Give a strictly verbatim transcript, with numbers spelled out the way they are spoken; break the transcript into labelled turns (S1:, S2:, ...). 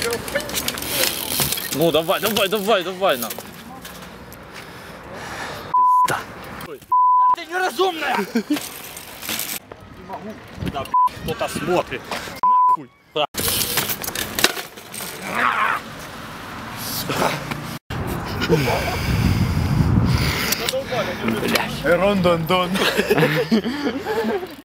S1: Ну давай, давай, давай, давай на. Пизда.
S2: Ты неразумная! Не могу. Да, кто-то смотрит. Нахуй.
S1: Блядь.
S2: Эрон-дон-дон.